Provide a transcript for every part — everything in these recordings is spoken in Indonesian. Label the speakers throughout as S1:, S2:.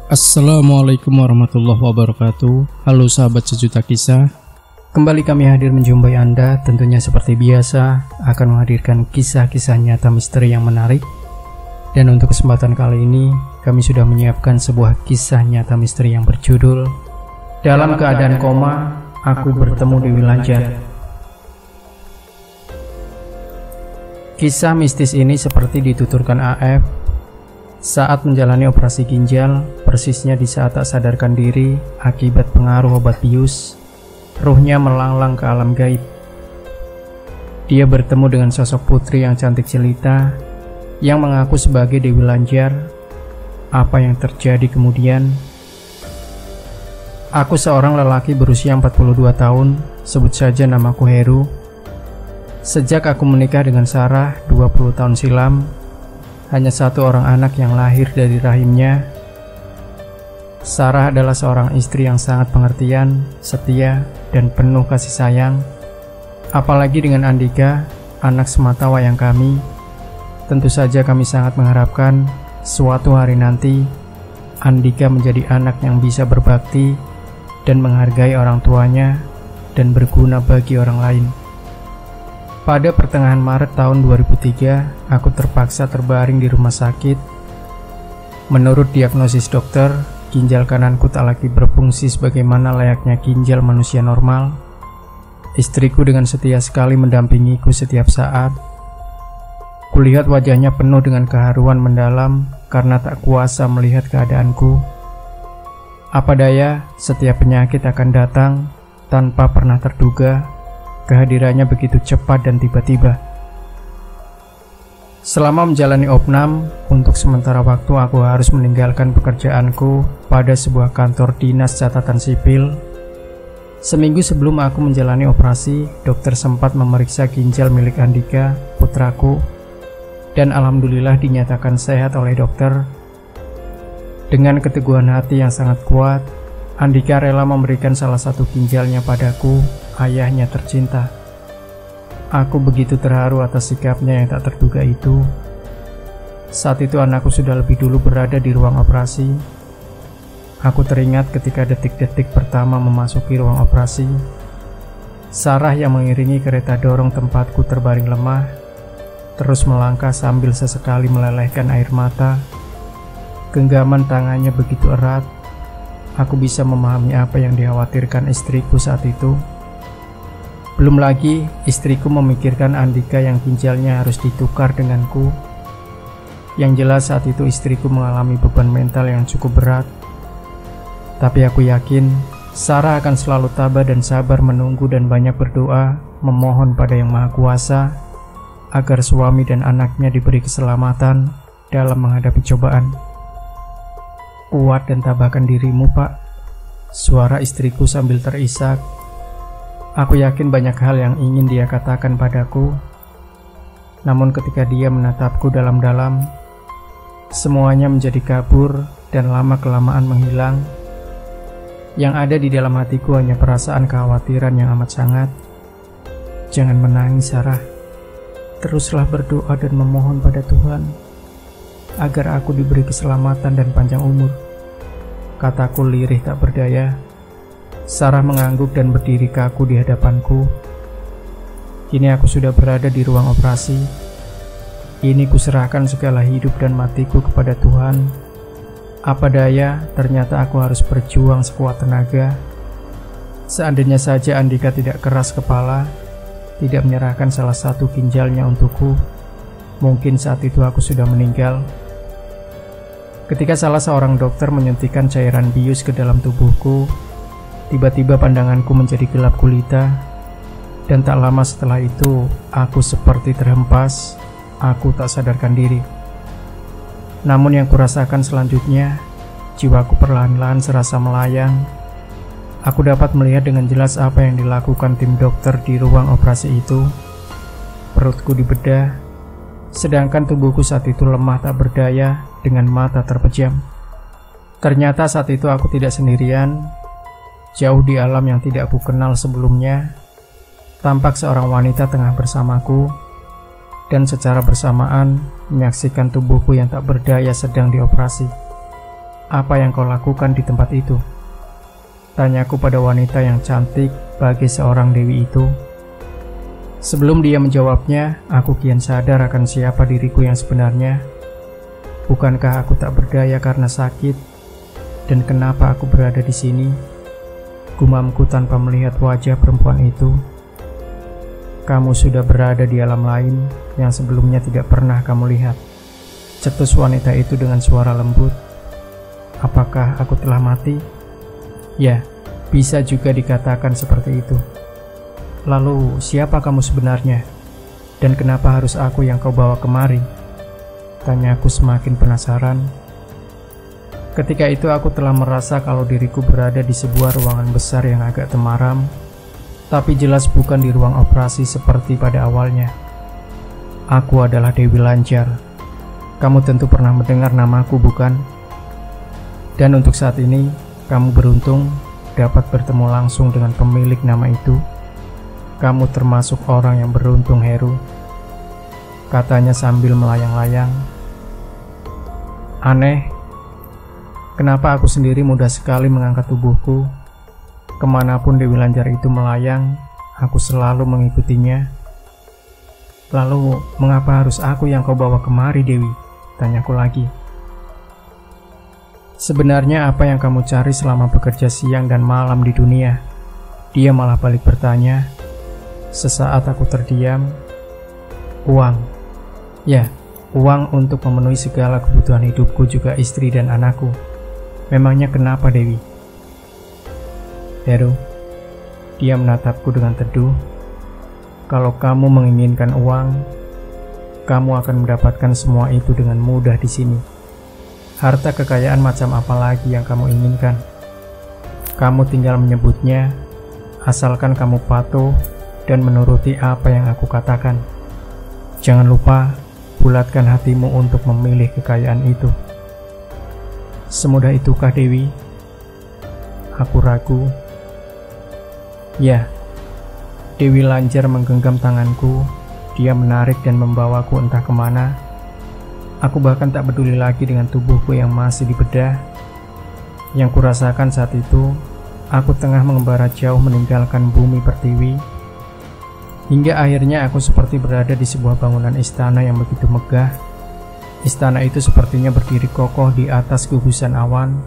S1: Assalamualaikum warahmatullahi wabarakatuh. Halo sahabat sejuta kisah. Kembali kami hadir menjumpai Anda. Tentunya seperti biasa akan menghadirkan kisah-kisah nyata misteri yang menarik. Dan untuk kesempatan kali ini kami sudah menyiapkan sebuah kisah nyata misteri yang berjudul Dalam Keadaan Koma, Aku Bertemu Dewi Lanjar. Kisah mistis ini seperti dituturkan AF saat menjalani operasi ginjal, persisnya di saat tak sadarkan diri akibat pengaruh obat bius, ruhnya melanglang ke alam gaib. Dia bertemu dengan sosok putri yang cantik jelita, yang mengaku sebagai Dewi Lanjar. Apa yang terjadi kemudian? Aku seorang lelaki berusia 42 tahun, sebut saja namaku Heru. Sejak aku menikah dengan Sarah 20 tahun silam, hanya satu orang anak yang lahir dari rahimnya. Sarah adalah seorang istri yang sangat pengertian, setia, dan penuh kasih sayang. Apalagi dengan Andika, anak semata wayang kami. Tentu saja kami sangat mengharapkan suatu hari nanti Andika menjadi anak yang bisa berbakti dan menghargai orang tuanya dan berguna bagi orang lain. Pada pertengahan Maret tahun 2003, aku terpaksa terbaring di rumah sakit. Menurut diagnosis dokter, ginjal kananku tak lagi berfungsi sebagaimana layaknya ginjal manusia normal. Istriku dengan setia sekali mendampingiku setiap saat. Kulihat wajahnya penuh dengan keharuan mendalam karena tak kuasa melihat keadaanku. Apa daya, setiap penyakit akan datang tanpa pernah terduga. Kehadirannya begitu cepat dan tiba-tiba. Selama menjalani opnam, untuk sementara waktu aku harus meninggalkan pekerjaanku pada sebuah kantor dinas catatan sipil. Seminggu sebelum aku menjalani operasi, dokter sempat memeriksa ginjal milik Andika, putraku, dan alhamdulillah dinyatakan sehat oleh dokter. Dengan keteguhan hati yang sangat kuat, Andika rela memberikan salah satu ginjalnya padaku, ayahnya tercinta. Aku begitu terharu atas sikapnya yang tak terduga itu. Saat itu anakku sudah lebih dulu berada di ruang operasi. Aku teringat ketika detik-detik pertama memasuki ruang operasi. Sarah yang mengiringi kereta dorong tempatku terbaring lemah, terus melangkah sambil sesekali melelehkan air mata. Genggaman tangannya begitu erat. Aku bisa memahami apa yang dikhawatirkan istriku saat itu. Belum lagi istriku memikirkan Andika yang ginjalnya harus ditukar denganku. Yang jelas saat itu istriku mengalami beban mental yang cukup berat. Tapi aku yakin Sarah akan selalu tabah dan sabar menunggu dan banyak berdoa, memohon pada Yang Maha Kuasa agar suami dan anaknya diberi keselamatan dalam menghadapi cobaan. Kuat dan tabahkan dirimu, Pak, suara istriku sambil terisak. Aku yakin banyak hal yang ingin dia katakan padaku. Namun ketika dia menatapku dalam-dalam, semuanya menjadi kabur dan lama-kelamaan menghilang. Yang ada di dalam hatiku hanya perasaan kekhawatiran yang amat sangat. Jangan menangis, Sarah. Teruslah berdoa dan memohon pada Tuhan agar aku diberi keselamatan dan panjang umur, kataku lirih tak berdaya. Sarah mengangguk dan berdiri kaku di hadapanku. Kini aku sudah berada di ruang operasi. Ini kuserahkan segala hidup dan matiku kepada Tuhan. Apa daya, ternyata aku harus berjuang sekuat tenaga. Seandainya saja Andika tidak keras kepala, tidak menyerahkan salah satu ginjalnya untukku, mungkin saat itu aku sudah meninggal. Ketika salah seorang dokter menyuntikkan cairan bius ke dalam tubuhku, tiba-tiba pandanganku menjadi gelap gulita, dan tak lama setelah itu aku seperti terhempas. Aku tak sadarkan diri. Namun yang kurasakan selanjutnya, jiwaku perlahan-lahan serasa melayang. Aku dapat melihat dengan jelas apa yang dilakukan tim dokter di ruang operasi itu. Perutku dibedah, sedangkan tubuhku saat itu lemah tak berdaya dengan mata terpejam. Ternyata saat itu aku tidak sendirian. Jauh di alam yang tidak aku kenal sebelumnya, tampak seorang wanita tengah bersamaku, dan secara bersamaan menyaksikan tubuhku yang tak berdaya sedang dioperasi. apa yang kau lakukan di tempat itu? Tanyaku pada wanita yang cantik bagi seorang dewi itu. Sebelum dia menjawabnya, aku kian sadar akan siapa diriku yang sebenarnya. Bukankah aku tak berdaya karena sakit? Dan kenapa aku berada di sini? Gumamku tanpa melihat wajah perempuan itu. Kamu sudah berada di alam lain yang sebelumnya tidak pernah kamu lihat. Cetus wanita itu dengan suara lembut. Apakah aku telah mati? Ya, bisa juga dikatakan seperti itu. Lalu, siapa kamu sebenarnya? Dan kenapa harus aku yang kau bawa kemari? Tanyaku semakin penasaran. Ketika itu aku telah merasa kalau diriku berada di sebuah ruangan besar yang agak temaram, tapi jelas bukan di ruang operasi seperti pada awalnya. Aku adalah Dewi Lanjar. Kamu tentu pernah mendengar namaku, bukan? Dan untuk saat ini, kamu beruntung dapat bertemu langsung dengan pemilik nama itu. Kamu termasuk orang yang beruntung, Heru, katanya sambil melayang-layang. Aneh, kenapa aku sendiri mudah sekali mengangkat tubuhku. Kemanapun Dewi Lanjar itu melayang, aku selalu mengikutinya. Lalu, mengapa harus aku yang kau bawa kemari, Dewi? Tanyaku lagi. Sebenarnya apa yang kamu cari selama bekerja siang dan malam di dunia? Dia malah balik bertanya. Sesaat aku terdiam. Uang. Ya, uang untuk memenuhi segala kebutuhan hidupku, juga istri dan anakku. Memangnya kenapa, Dewi? Heru, dia menatapku dengan teduh. Kalau kamu menginginkan uang, kamu akan mendapatkan semua itu dengan mudah di sini. Harta kekayaan macam apa lagi yang kamu inginkan? Kamu tinggal menyebutnya, asalkan kamu patuh dan menuruti apa yang aku katakan. Jangan lupa, bulatkan hatimu untuk memilih kekayaan itu. Semudah itukah, Dewi? Aku ragu. Ya, Dewi Lanjar menggenggam tanganku. Dia menarik dan membawaku entah kemana. Aku bahkan tak peduli lagi dengan tubuhku yang masih dibedah. Yang kurasakan saat itu, aku tengah mengembara jauh meninggalkan bumi pertiwi. Hingga akhirnya aku seperti berada di sebuah bangunan istana yang begitu megah. Istana itu sepertinya berdiri kokoh di atas gugusan awan.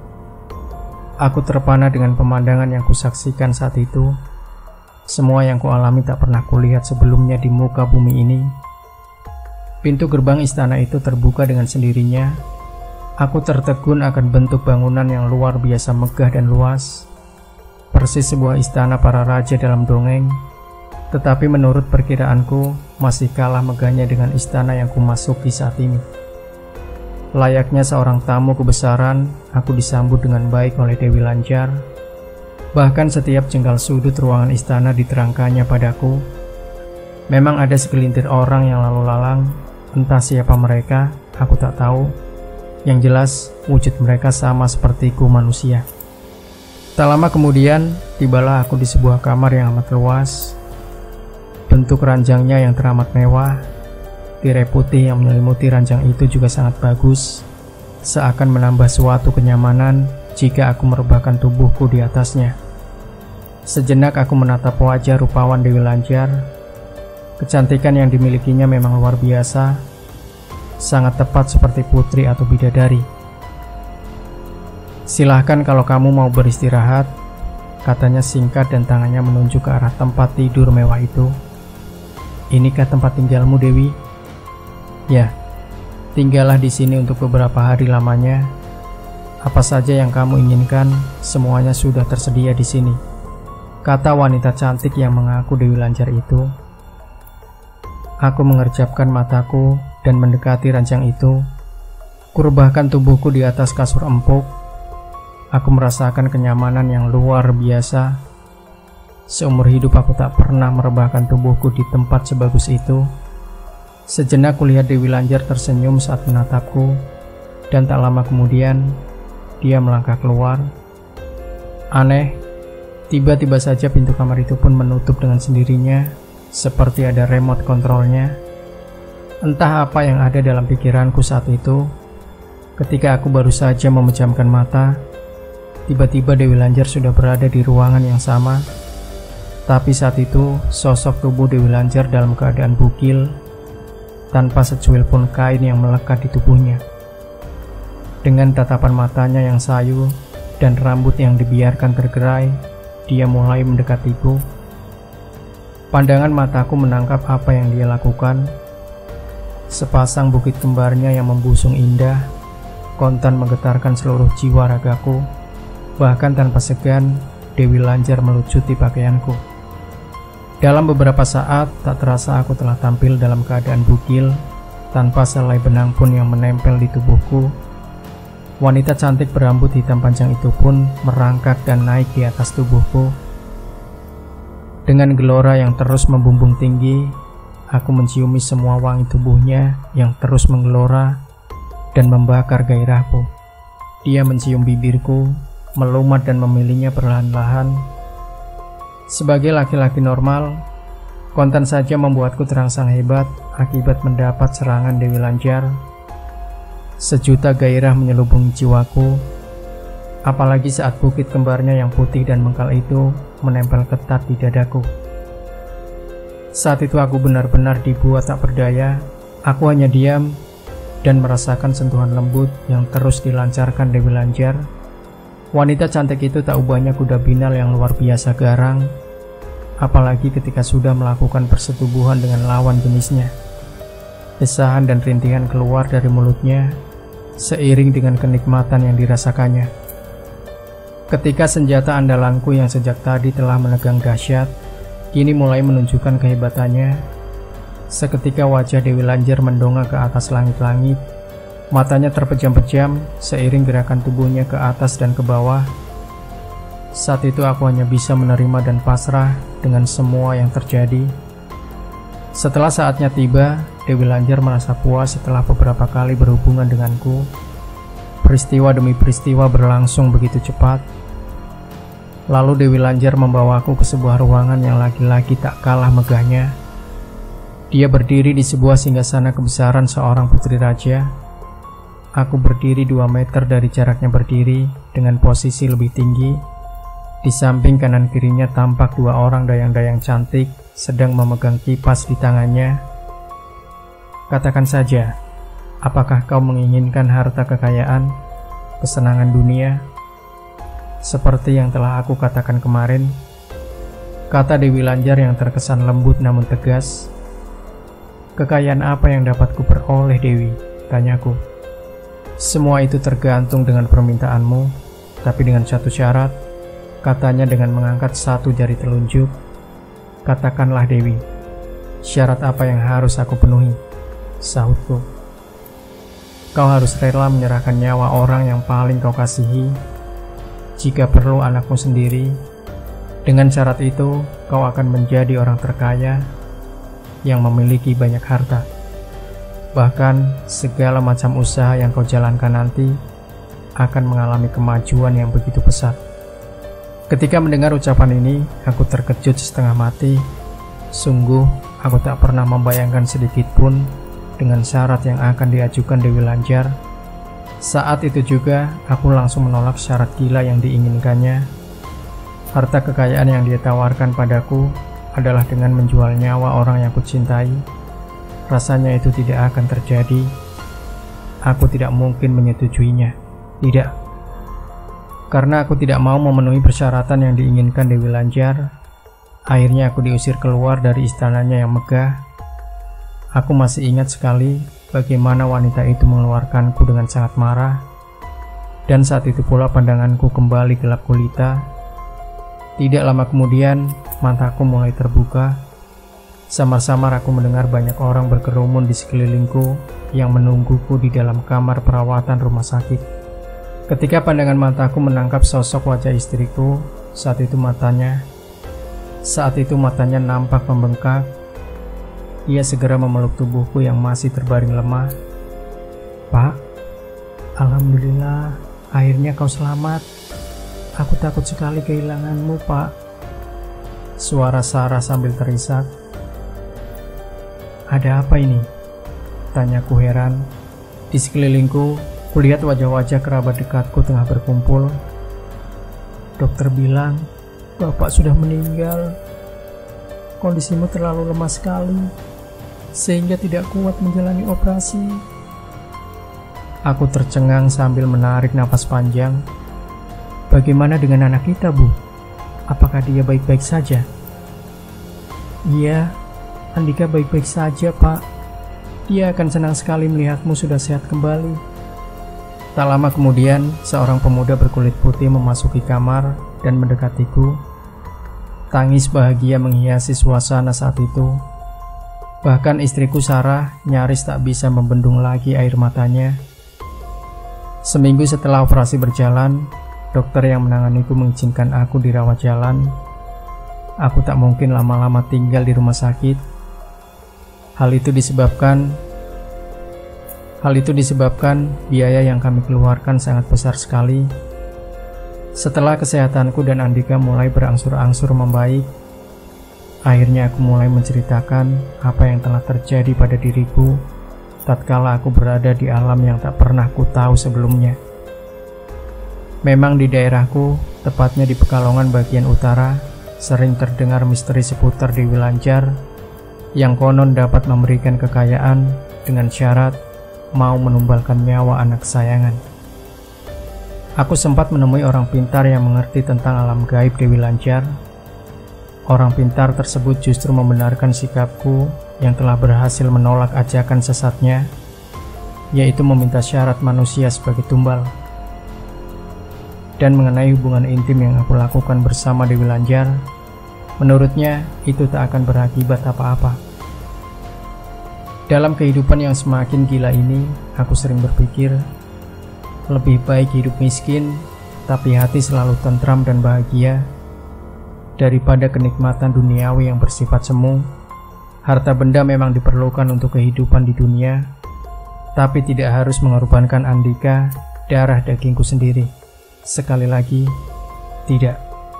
S1: Aku terpana dengan pemandangan yang kusaksikan saat itu. Semua yang kualami tak pernah kulihat sebelumnya di muka bumi ini. Pintu gerbang istana itu terbuka dengan sendirinya. Aku tertegun akan bentuk bangunan yang luar biasa megah dan luas. Persis sebuah istana para raja dalam dongeng. Tetapi menurut perkiraanku, masih kalah megahnya dengan istana yang kumasuki saat ini. Layaknya seorang tamu kebesaran, aku disambut dengan baik oleh Dewi Lanjar. Bahkan setiap jengkal sudut ruangan istana diterangkannya padaku. Memang ada segelintir orang yang lalu lalang, entah siapa mereka, aku tak tahu. Yang jelas, wujud mereka sama sepertiku manusia. Tak lama kemudian, tibalah aku di sebuah kamar yang amat luas. Bentuk ranjangnya yang teramat mewah. Tirai putih yang menyelimuti ranjang itu juga sangat bagus, seakan menambah suatu kenyamanan jika aku merebahkan tubuhku di atasnya. Sejenak aku menatap wajah rupawan Dewi Lanjar. Kecantikan yang dimilikinya memang luar biasa, sangat tepat seperti putri atau bidadari. Silahkan kalau kamu mau beristirahat, katanya singkat dan tangannya menunjuk ke arah tempat tidur mewah itu. Inikah tempat tinggalmu, Dewi? Ya, tinggallah di sini untuk beberapa hari lamanya. Apa saja yang kamu inginkan, semuanya sudah tersedia di sini, kata wanita cantik yang mengaku Dewi Lanjar itu. Aku mengerjapkan mataku dan mendekati ranjang itu. Kurebahkan tubuhku di atas kasur empuk. Aku merasakan kenyamanan yang luar biasa. Seumur hidup aku tak pernah merebahkan tubuhku di tempat sebagus itu. Sejenak kulihat Dewi Lanjar tersenyum saat menatapku, dan tak lama kemudian dia melangkah keluar. Aneh, tiba-tiba saja pintu kamar itu pun menutup dengan sendirinya, seperti ada remote kontrolnya. Entah apa yang ada dalam pikiranku saat itu. Ketika aku baru saja memejamkan mata, tiba-tiba Dewi Lanjar sudah berada di ruangan yang sama. Tapi saat itu, sosok tubuh Dewi Lanjar dalam keadaan bugil, tanpa secuil pun kain yang melekat di tubuhnya. Dengan tatapan matanya yang sayu dan rambut yang dibiarkan tergerai, dia mulai mendekatiku. Pandangan mataku menangkap apa yang dia lakukan. Sepasang bukit kembarnya yang membusung indah, kontan menggetarkan seluruh jiwa ragaku. Bahkan tanpa segan, Dewi Lanjar melucuti pakaianku. Dalam beberapa saat, tak terasa aku telah tampil dalam keadaan bugil, tanpa selai benang pun yang menempel di tubuhku. Wanita cantik berambut hitam panjang itu pun merangkak dan naik di atas tubuhku. Dengan gelora yang terus membumbung tinggi, aku menciumi semua wangi tubuhnya yang terus menggelora dan membakar gairahku. Dia mencium bibirku, melumat dan memilihnya perlahan-lahan. Sebagai laki-laki normal, kontan saja membuatku terangsang hebat akibat mendapat serangan Dewi Lanjar. Sejuta gairah menyelubungi jiwaku, apalagi saat bukit kembarnya yang putih dan mengkal itu menempel ketat di dadaku. Saat itu aku benar-benar dibuat tak berdaya. Aku hanya diam dan merasakan sentuhan lembut yang terus dilancarkan Dewi Lanjar. Wanita cantik itu tak ubahnya kuda binal yang luar biasa garang, apalagi ketika sudah melakukan persetubuhan dengan lawan jenisnya. Desahan dan rintihan keluar dari mulutnya, seiring dengan kenikmatan yang dirasakannya. Ketika senjata andalanku yang sejak tadi telah menegang dahsyat, kini mulai menunjukkan kehebatannya. Seketika wajah Dewi Lanjar mendongak ke atas langit-langit. Matanya terpejam-pejam seiring gerakan tubuhnya ke atas dan ke bawah. Saat itu aku hanya bisa menerima dan pasrah dengan semua yang terjadi. Setelah saatnya tiba, Dewi Lanjar merasa puas setelah beberapa kali berhubungan denganku. Peristiwa demi peristiwa berlangsung begitu cepat. Lalu Dewi Lanjar membawaku ke sebuah ruangan yang lagi-lagi tak kalah megahnya. Dia berdiri di sebuah singgasana kebesaran seorang putri raja. Aku berdiri 2 meter dari jaraknya berdiri dengan posisi lebih tinggi. Di samping kanan kirinya tampak 2 orang dayang-dayang cantik sedang memegang kipas di tangannya. Katakan saja, apakah kau menginginkan harta kekayaan, kesenangan dunia? Seperti yang telah aku katakan kemarin, kata Dewi Lanjar yang terkesan lembut namun tegas. Kekayaan apa yang dapat kuperoleh, Dewi? Tanyaku. Semua itu tergantung dengan permintaanmu, tapi dengan satu syarat, katanya dengan mengangkat 1 jari telunjuk. Katakanlah, Dewi, syarat apa yang harus aku penuhi? Sahutku. Kau harus rela menyerahkan nyawa orang yang paling kau kasihi, jika perlu anakmu sendiri. Dengan syarat itu, kau akan menjadi orang terkaya yang memiliki banyak harta. Bahkan segala macam usaha yang kau jalankan nanti akan mengalami kemajuan yang begitu pesat. Ketika mendengar ucapan ini, aku terkejut setengah mati. Sungguh, aku tak pernah membayangkan sedikit pun dengan syarat yang akan diajukan Dewi Lanjar. Saat itu juga, aku langsung menolak syarat gila yang diinginkannya. Harta kekayaan yang dia tawarkan padaku adalah dengan menjual nyawa orang yang kucintai. Rasanya itu tidak akan terjadi. Aku tidak mungkin menyetujuinya. Tidak. Karena aku tidak mau memenuhi persyaratan yang diinginkan Dewi Lanjar, akhirnya aku diusir keluar dari istananya yang megah. Aku masih ingat sekali bagaimana wanita itu mengeluarkanku dengan sangat marah. Dan saat itu pula pandanganku kembali gelap gulita. Tidak lama kemudian, mataku mulai terbuka. Samar-samar aku mendengar banyak orang berkerumun di sekelilingku yang menungguku di dalam kamar perawatan rumah sakit. Ketika pandangan mataku menangkap sosok wajah istriku, saat itu matanya nampak membengkak. Ia segera memeluk tubuhku yang masih terbaring lemah. Pak, alhamdulillah, akhirnya kau selamat. Aku takut sekali kehilanganmu, Pak. Suara Sarah sambil terisak. Ada apa ini? Tanyaku heran. Di sekelilingku Kulihat wajah-wajah kerabat dekatku tengah berkumpul. Dokter bilang, "Bapak sudah meninggal. Kondisimu terlalu lemah sekali, sehingga tidak kuat menjalani operasi." Aku tercengang sambil menarik napas panjang. "Bagaimana dengan anak kita, Bu? Apakah dia baik-baik saja?" "Iya, Andika baik-baik saja, Pak. Dia akan senang sekali melihatmu sudah sehat kembali." Tak lama kemudian, seorang pemuda berkulit putih memasuki kamar dan mendekatiku. Tangis bahagia menghiasi suasana saat itu. Bahkan istriku Sarah nyaris tak bisa membendung lagi air matanya. Seminggu setelah operasi berjalan, dokter yang menanganiku mengizinkan aku dirawat jalan. Aku tak mungkin lama-lama tinggal di rumah sakit. Hal itu disebabkan biaya yang kami keluarkan sangat besar sekali. Setelah kesehatanku dan Andika mulai berangsur-angsur membaik, akhirnya aku mulai menceritakan apa yang telah terjadi pada diriku tatkala aku berada di alam yang tak pernah ku tahu sebelumnya. Memang di daerahku, tepatnya di Pekalongan bagian utara, sering terdengar misteri seputar Dewi Lanjar yang konon dapat memberikan kekayaan dengan syarat mau menumbalkan nyawa anak kesayangan. Aku sempat menemui orang pintar yang mengerti tentang alam gaib Dewi Lanjar. Orang pintar tersebut justru membenarkan sikapku yang telah berhasil menolak ajakan sesatnya, yaitu meminta syarat manusia sebagai tumbal. Dan mengenai hubungan intim yang aku lakukan bersama Dewi Lanjar, menurutnya itu tak akan berakibat apa-apa. Dalam kehidupan yang semakin gila ini, aku sering berpikir, lebih baik hidup miskin, tapi hati selalu tentram dan bahagia, daripada kenikmatan duniawi yang bersifat semu. Harta benda memang diperlukan untuk kehidupan di dunia, tapi tidak harus mengorbankan Andika, darah dagingku sendiri. Sekali lagi, tidak.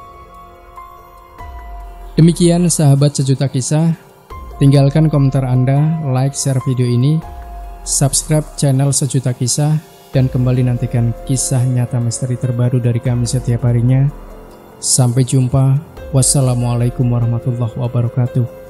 S2: Demikian sahabat Sejuta Kisah. Tinggalkan komentar Anda, like, share video ini, subscribe channel Sejuta Kisah, dan kembali nantikan kisah nyata misteri terbaru dari kami setiap harinya. Sampai jumpa. Wassalamualaikum warahmatullahi wabarakatuh.